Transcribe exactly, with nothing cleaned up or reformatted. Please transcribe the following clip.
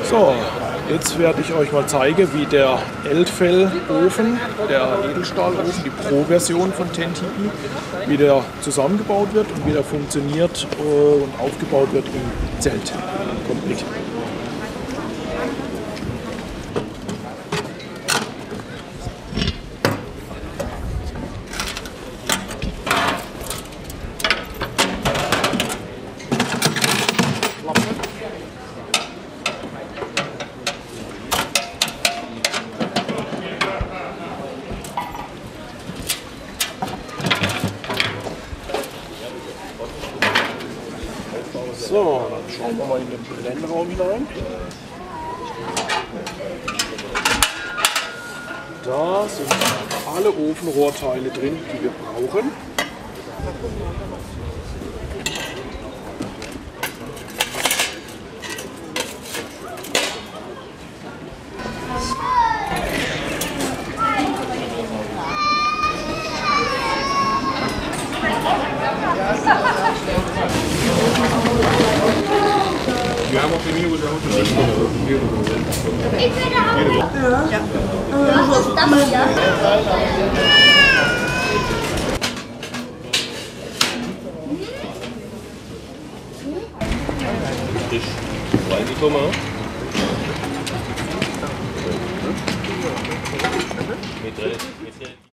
So, jetzt werde ich euch mal zeigen, wie der Eltfell-Ofen, der Edelstahlofen, die Pro-Version von zehn T P, wie der zusammengebaut wird und wie der funktioniert und aufgebaut wird im Zelt. Kommt mit. So, dann schauen wir mal in den Brennraum hinein. Da sind alle Ofenrohrteile drin, die wir brauchen. Wir haben auch die Minute Ik ben er ook. Ja. Dat is ja. Frisch. Wollen die Firma? Mit, mit